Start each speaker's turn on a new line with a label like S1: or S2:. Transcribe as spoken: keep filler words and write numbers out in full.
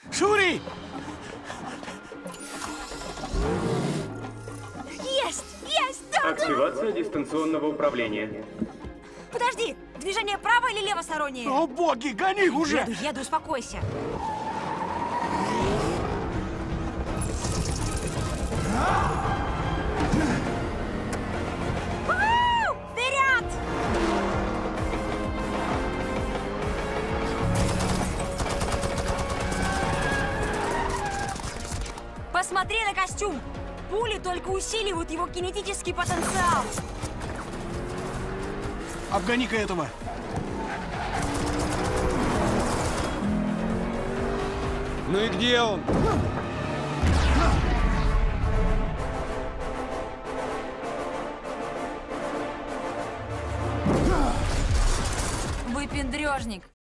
S1: Шури!
S2: Есть! Есть! Да,
S3: Активация дистанционного управления.
S2: Подожди! Движение право или левостороннее?
S1: О боги, гони уже!
S2: Еду, еду, успокойся. У-ху! Вперед! Посмотри на костюм! Пули только усиливают его кинетический потенциал.
S1: Обгони-ка этого.
S4: Ну и где он?
S2: Выпендрежник.